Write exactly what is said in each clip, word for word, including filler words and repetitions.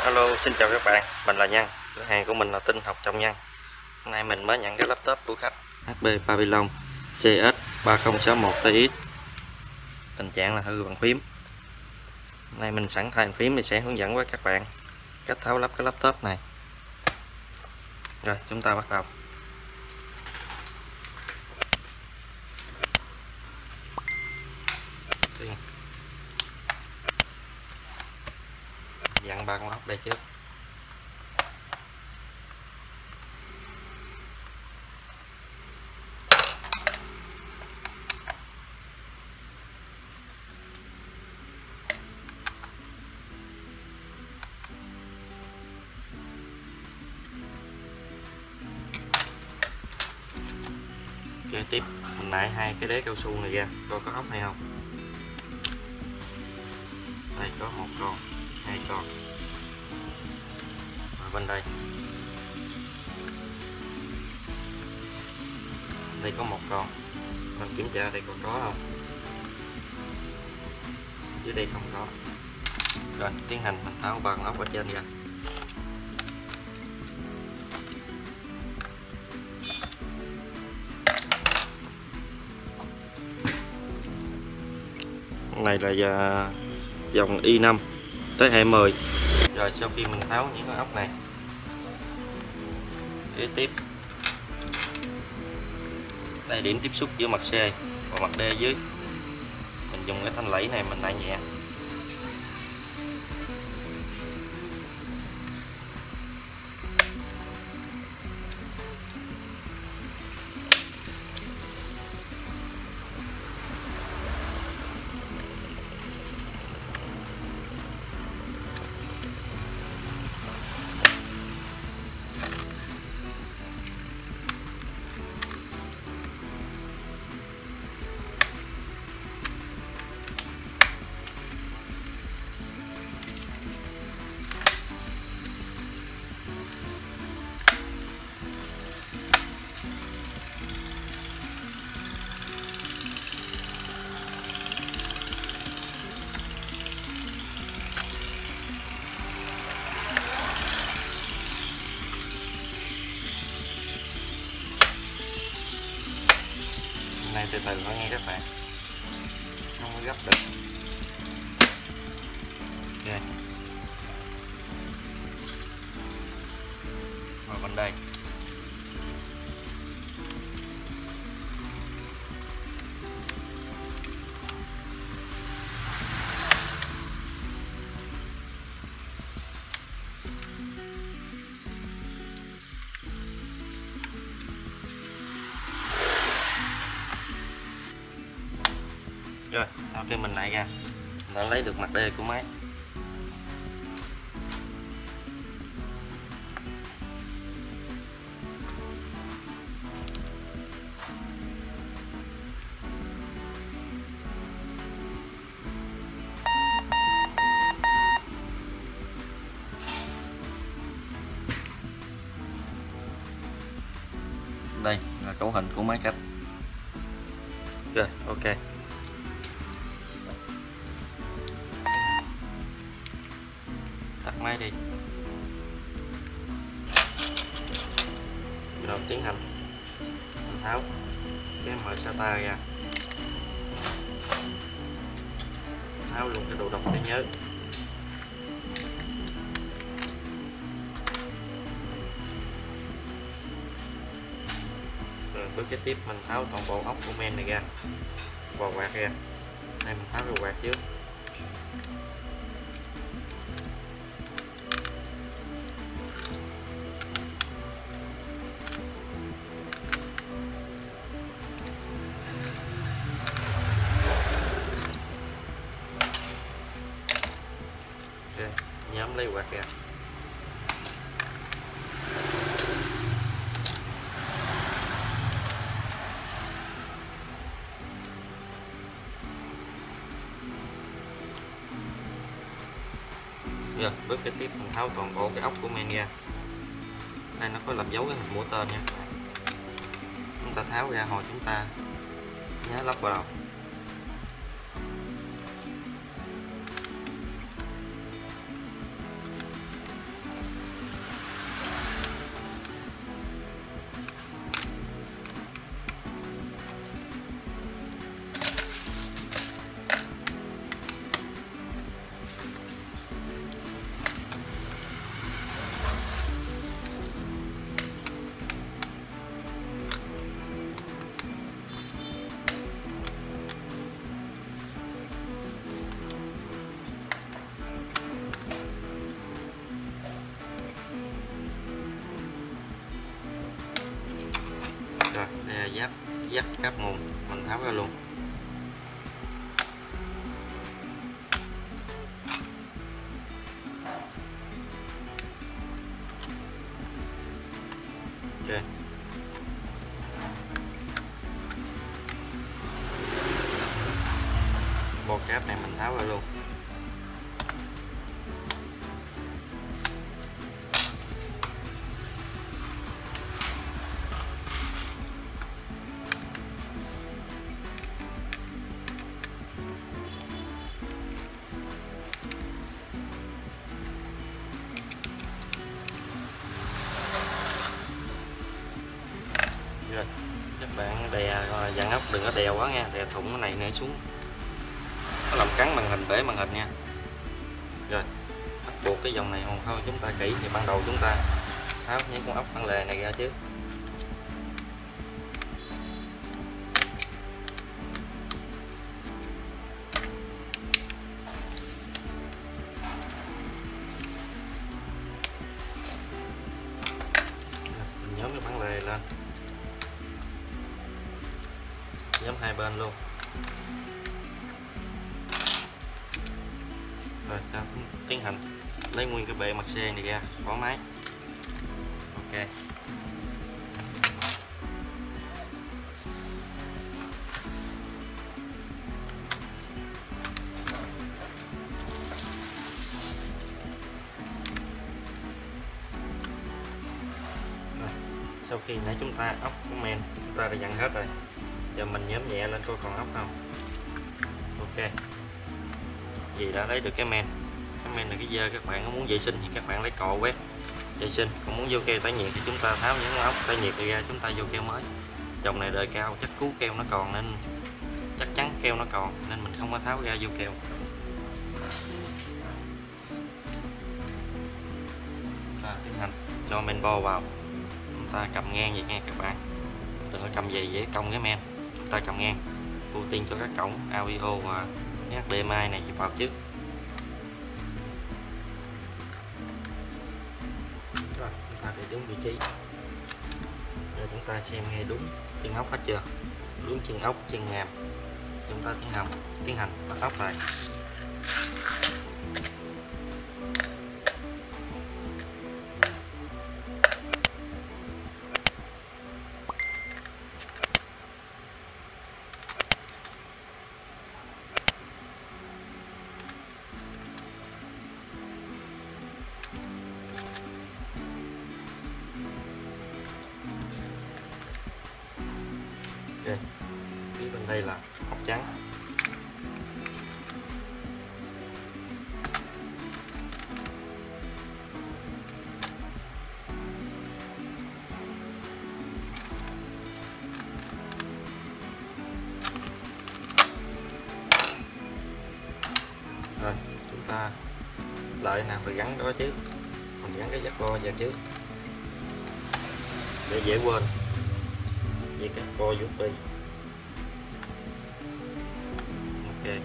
Hello, xin chào các bạn, mình là Nhân, cửa hàng của mình là Tinh Học Trồng Nhân. Hôm nay mình mới nhận cái laptop của khách hát pê Pavilion C S ba không sáu một T X. Tình trạng là hư bàn phím. Hôm nay mình sẵn thay bàn phím thì sẽ hướng dẫn với các bạn cách tháo lắp cái laptop này. Rồi, chúng ta bắt đầu. Dặn ba con ốc đây trước. Kế tiếp mình nãy hai cái đế cao su này ra, coi có ốc hay không. Đây có một con, hai con. Ở bên đây đây có một con, mình kiểm tra đây còn có không, dưới đây không có. Rồi tiến hành mình tháo ba con ốc ở trên ra. Này là dòng i năm tới hai mươi. Rồi sau khi mình tháo những con ốc này, kế tiếp đây điểm tiếp xúc giữa mặt C và mặt D dưới, mình dùng cái thanh lẫy này mình lại nhẹ. Này từ từ thôi nghe các bạn, không có gấp được. Ok, vào bên đây rồi. Sau khi mình lại ra, mình đã lấy được mặt D của máy. Đây là cấu hình của máy cách. Rồi, ok. Tắt máy đi. Rồi tiến hành mình tháo cái mở SATA ra, tháo luôn cái đồ đọc trí nhớ. Rồi bước kế tiếp mình tháo toàn bộ ốc của men này ra, và quạt ra. Đây mình tháo cái quạt trước. Ok, nhắm lấy quạt ra. Rồi bước kế tiếp mình tháo toàn bộ cái ốc của men ra. Đây nó có làm dấu cái hình mũi tên nha. Chúng ta tháo ra hồi chúng ta nhớ lắp vào đầu. giáp dắt cáp nguồn mình tháo ra luôn. Ok, bộ cáp này mình tháo ra luôn. Rồi, các bạn đè dàn ốc đừng có đè quá nha, đè thủng cái này nè xuống, nó làm cắn màn hình, bể màn hình nha. Rồi, bắt buộc cái dòng này còn thôi chúng ta kỹ thì ban đầu chúng ta tháo những con ốc bản lề này ra trước. Mình nhóm cái bản lề lên, nhóm hai bên luôn. Rồi ta tiến hành lấy nguyên cái bệ mặt xe này ra khỏi máy. Ok, rồi, sau khi nãy chúng ta ốc của men chúng ta đã dặn hết rồi, giờ mình nhóm nhẹ lên coi còn ốc không. Ok, vì đã lấy được cái men, cái men là cái dơ, các bạn có muốn vệ sinh thì các bạn lấy cọ quét vệ sinh, còn muốn vô keo tái nhiệt thì chúng ta tháo những ốc tái nhiệt ra, chúng ta vô keo mới. Dòng này đời cao chắc cứu keo nó còn, nên chắc chắn keo nó còn nên mình không có tháo ra vô keo. Chúng ta tiến hành cho men bo vào, chúng ta cầm ngang vậy nha các bạn, đừng có cầm về dễ cong cái men, chúng ta cầm ngang, ưu tiên cho các cổng audio và hát đê em i này vào trước. Rồi chúng ta để đúng vị trí, rồi chúng ta xem nghe đúng chân ốc hết chưa, đúng chân ốc chân ngàm, chúng ta tiến hành tiến hành bắt ốc lại. Ok, phía bên đây là ốc trắng. Rồi chúng ta lại nào phải gắn đó trước, mình gắn cái giáp bo vào trước để dễ quên với các bo u ét bê. Ok,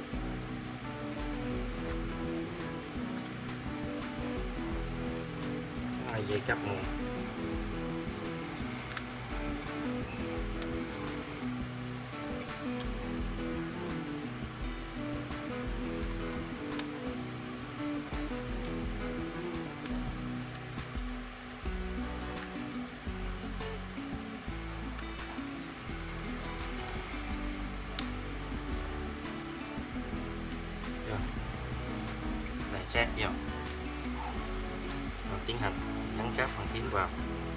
hai dây cáp nguồn. Lại sát vào, rồi tiến hành gắn cáp bằng phím vào.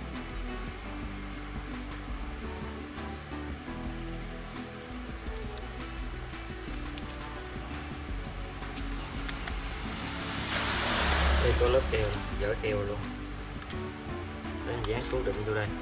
Đây có lớp keo, dỡ keo luôn, để dán cố định vô đây.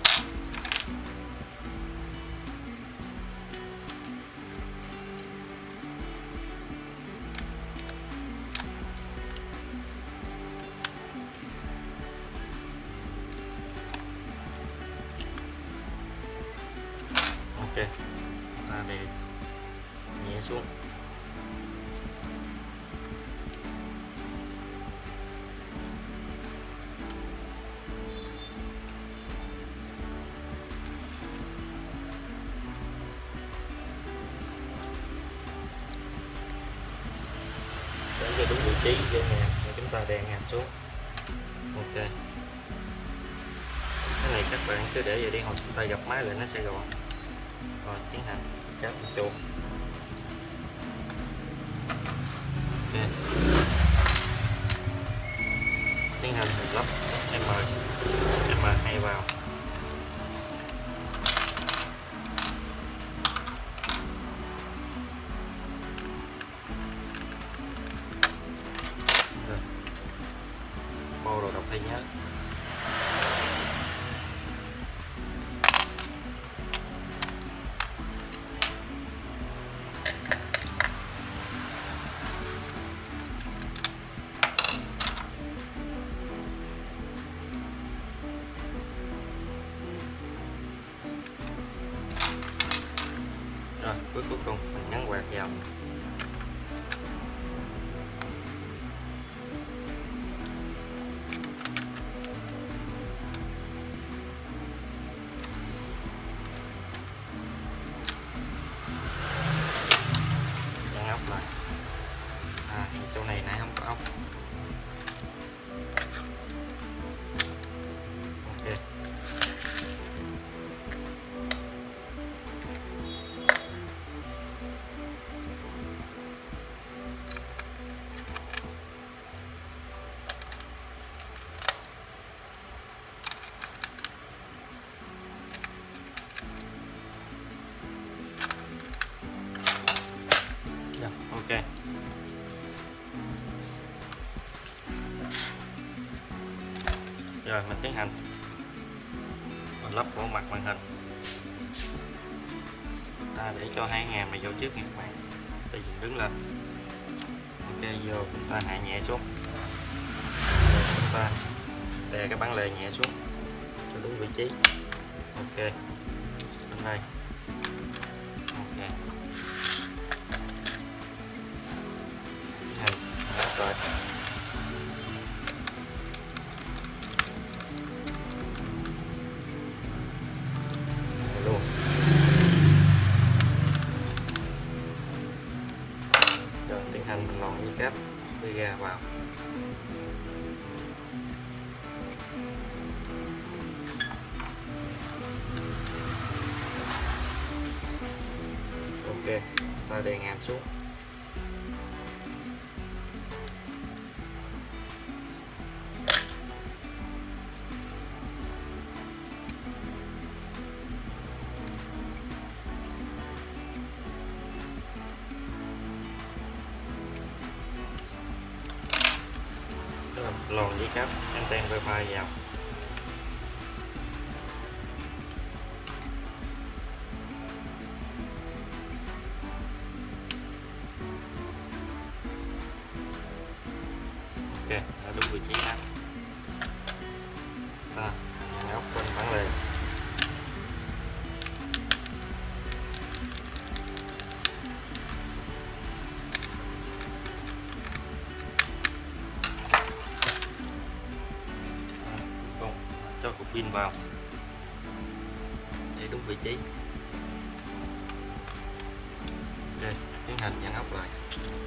Ok, ta để nhẹ xuống. trí vô ngàm và chúng ta đè ngàm xuống. Ok, cái này các bạn cứ để vậy đi, hồi chúng ta gặp máy lại nó sẽ gọn. Rồi tiến hành cáp chuột. Ok, tiến hành lắp M M hai vào. Bô đồ đọc thay nhớ. Rồi bước cuối cùng mình nhấn quạt vào. Dán ốc lại. À, chỗ này nãy không có ốc. Ok. Ok, rồi mình tiến hành mình lắp bộ mặt màn hình. Ta để cho hai ngàm này vô trước nha các bạn, ta dựng đứng lên. Ok, vô chúng ta hạ nhẹ xuống, rồi chúng ta đè cái bản lề nhẹ xuống cho đúng vị trí. Ok, bên đây. Ok, rồi luôn. Rồi tiến hành mình lòn dây cáp đưa ra vào. Ok, ta đè ngàm xuống. Lòn dây cáp anten wifi vào. Ok, đã đúng vị trí áp. Ta dàn ốc quanh bản lề. Cho cục pin vào để đúng vị trí. Ok, tiến hành dán ốc lại.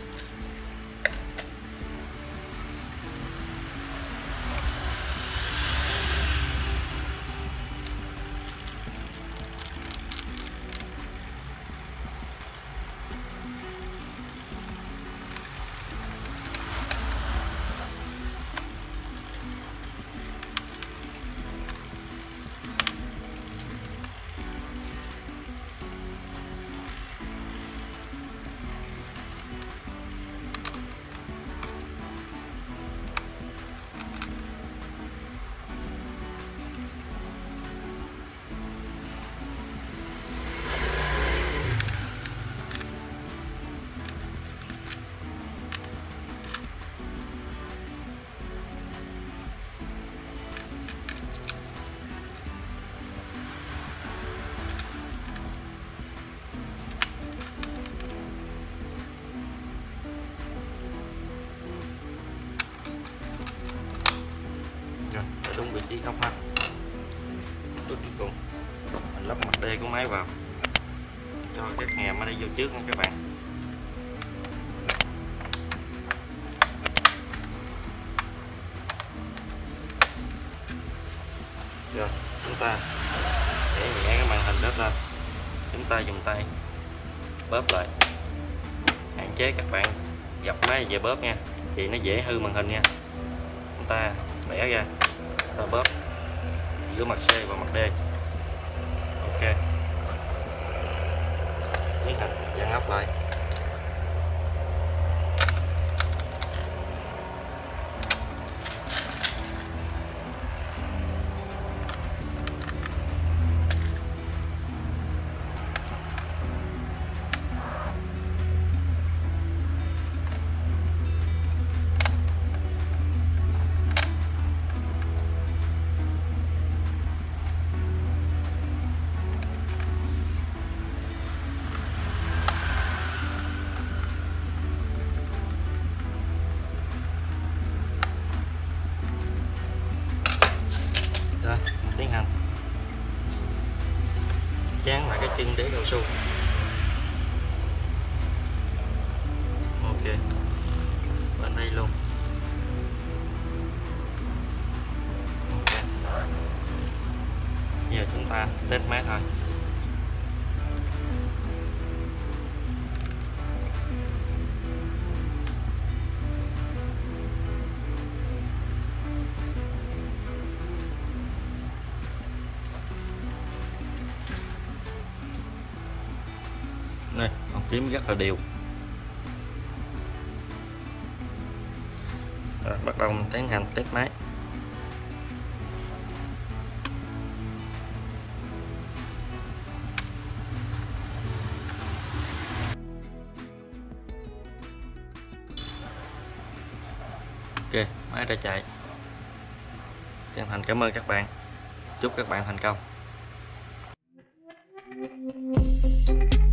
Đúng vị trí ốc ha. Bước cuối cùng mình lắp mặt đê của máy vào cho các ngàm ở đây vô trước nha các bạn. Rồi chúng ta để nhẹ cái màn hình đó lên, chúng ta dùng tay bóp lại, hạn chế các bạn gập máy về bóp nha, thì nó dễ hư màn hình nha. Chúng ta bẻ ra, ta bóp giữa mặt C và mặt D. Ok, tiến hành dán ốc lại. Rồi, mình tiến hành dán lại cái chân đế cao su. Ok, bên đây luôn. Ok, giờ chúng ta test máy thôi. Đây, ống tím rất là đều. Rồi, bắt đầu tiến hành test máy. Ok, máy đã chạy. Chân thành cảm ơn các bạn. Chúc các bạn thành công.